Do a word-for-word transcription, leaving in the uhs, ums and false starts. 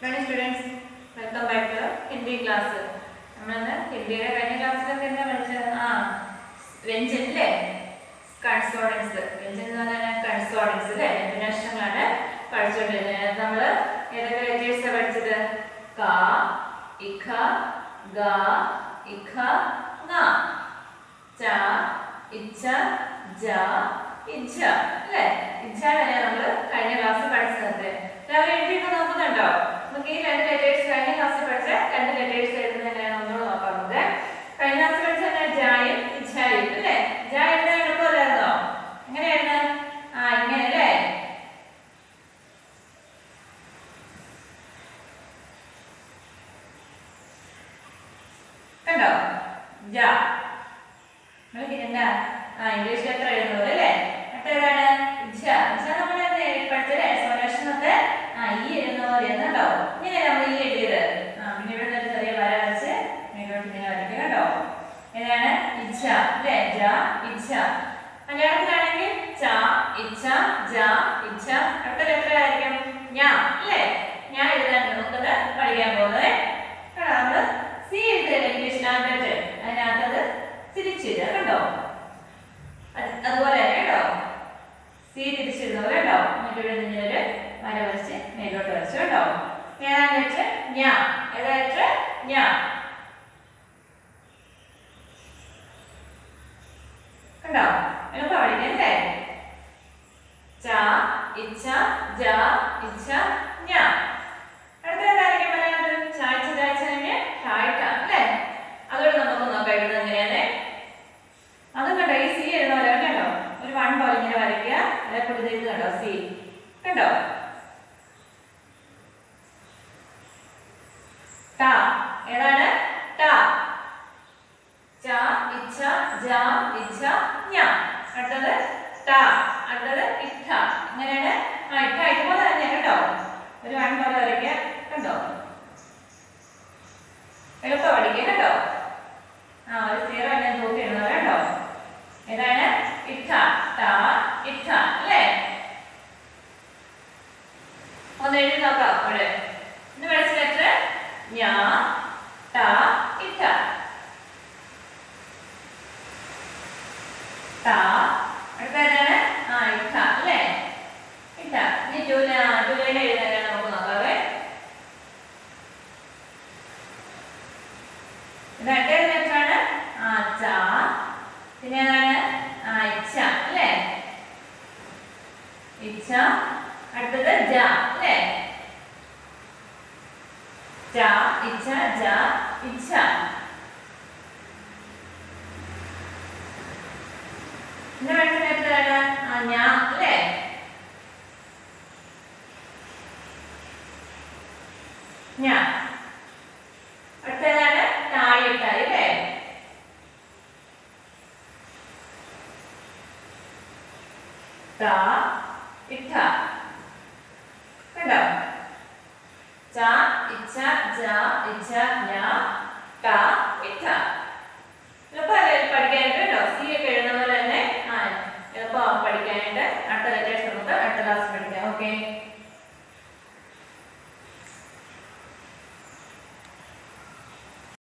Many students, welcome back to Hindi class. നമ്മളന്ന് ഹിന്ദിയുടെ കഴിഞ്ഞ ക്ലാസ്സിലൊക്കെ എന്താ പഠിച്ചത്? ആ വ്യഞ്ജൻ അല്ലേ, കൺസോണൻസ്. വ്യഞ്ജൻ എന്ന് പറഞ്ഞാൽ കൺസോണൻസ് അല്ലേ, ഇന്റർനാഷണലാണ് പഠിച്ചുകൊണ്ടിരുന്നത്. നമ്മൾ ഏതൊക്കെ ലെറ്റേഴ്സാണ് പഠിച്ചത്? ക, ഇഖ, ഗ, ഇഖ, ങ, ച, ഇച്ച, ജ, ഇജ്ജ അല്ലേ. ഇജ്ജ വരെ നമ്മൾ കഴിഞ്ഞ ക്ലാസ്സിൽ പഠിച്ചത്. രാവിലെ എഴുതിയൊക്കെ നോക്കുന്നുണ്ടോ? നമുക്ക് ഈ രണ്ട് ലെറ്റേഴ്സ് കഴിഞ്ഞ ക്ലാസ്സിൽ പഠിച്ച രണ്ട് ലെറ്റേഴ്സ് എഴുതുന്നത് എങ്ങനെയാണ് ഒന്നുകൂടെ നോക്കാറുണ്ട്. കഴിഞ്ഞ ക്ലാസ്സിൽ പഠിച്ച ജായും ഇച്ഛായും അല്ലേ. ജ എഴുതാൻ എളുപ്പമല്ലായിരുന്നോ? എങ്ങനെയായിരുന്നു? ആ ഇങ്ങനെ അല്ലേ. കണ്ടോ? ജ നമ്മൾ എന്താ ആ ഇംഗ്ലീഷ് ലെറ്റർ എഴുതുന്നത് അല്ലേ. മറ്റേതാണ് ഇച്ഛ. ഇച്ഛ നമ്മൾ പഠിച്ചല്ലേ സ്വരക്ഷണത്തെ ആ ഈ എഴുതുന്ന പോലെ എന്നുണ്ടോ. ഇങ്ങനെ നമ്മൾ ഈ എഴുതിയത്. ആ പിന്നെ ഇവിടെ ഒരു ചെറിയ വര വരച്ച് മേലോട്ട് ഇങ്ങനെ വരയ്ക്കുക കേട്ടോ. ഏതാണ്? ഇച്ഛ അല്ലേ. ജ ഇച്ഛ. മലയാളത്തിലാണെങ്കിൽ ച ഇച്ഛ ജ ഇച്ഛ. അടുത്ത ലെറ്റർ ആയിരിക്കും ഞാ അല്ലേ. ഞാൻ എഴുതാൻ നമുക്കത് പഠിക്കാൻ പോകുന്നത്. നമ്മള് സി എഴുതുക ഇംഗ്ലീഷിനകത്ത്. അതിനകത്തത് തിരിച്ചിടുക കണ്ടോ. അതുപോലെ തന്നെ കേട്ടോ സി തിരിച്ചിടുന്നത് കേട്ടോ. എന്നിട്ട് ഇവിടെ നിന്നൊരു വര വരച്ച് മേലോട്ട് വരച്ചു കേട്ടോ. ഏതാണ് ലെറ്റർ? ഞാ. ഏതാ ലെറ്റർ? ഞാ. കണ്ടോ? എളുപ്പം പഠിക്കണ്ടേ? ച ഇച്ഛ ജ ഇച്ഛ ഞാ. അടുത്തതായിരിക്കും മലയാളത്തിൽ ചായ്ച്ച ചായ്ച്ച തന്നെ ടായ്ട്ട അല്ലേ. അതോടെ നമുക്ക് നോക്കാം എഴുതുന്നത് എങ്ങനെയാണ്. അതും കണ്ടോ ഈ സി എഴുതുന്ന പോലെ കേട്ടോ. ഒരു വൺ പോലെ ഇങ്ങനെ വരയ്ക്കുക. അതേപോലെ ഇത് കണ്ടോ സി കണ്ടോ. ട ഏതാണ്? ട. ച ഇച്ഛ ജ ഇച്ഛ ഞാ. അടുത്തത് ട. അടുത്തത് ഇട്ട. അങ്ങനെയാണ്. ആ ഇട്ട ഇതുപോലെ തന്നെ കേട്ടോ. ഒരു വൺ പോലെ വരയ്ക്കുക കണ്ടോ. എളുപ്പം പഠിക്കുക കേട്ടോ. ആ ഒരു സീറോ എന്നെ തൂക്കി എഴുതുന്നത് കേട്ടോ. ഏതാണ്? ഇട്ട. ട ഇട്ട അല്ലേ. ഒന്ന് എഴുതി നോക്കാം. ഇവിടെ ഇന്ന് പഠിച്ച ലെറ്റർ ഞാ ട ഇട്ട. ട അടുത്തതാണ് ആ ഇട്ട അല്ലേ. ഇട്ട. ഇനി ജൂല ജൂലൈനെ എഴുതാൻ നമുക്ക് നോക്കാവേ. ഇത് അടുത്ത ലെറ്ററാണ് ആ ച. പിന്നെ ഏതാണ്? ആ ഇച്ഛ അല്ലേ. ഇച്ഛ. അടുത്തത് ജ അല്ലേ. ജ ഇച്ഛ ജ ഇച്ഛ. പിന്നെ അടുത്ത ലെറ്ററാണ് ആ ഞാ അല്ലേ. ഞാ. അടുത്തതാണ് ടായിട്ടായി അല്ലേ. ട ഇട്ട കണ്ടോ. ച ഇച്ഛ ജ ഇച്ഛ ഞാ ട ഇട്ട. എളുപ്പമല്ലേ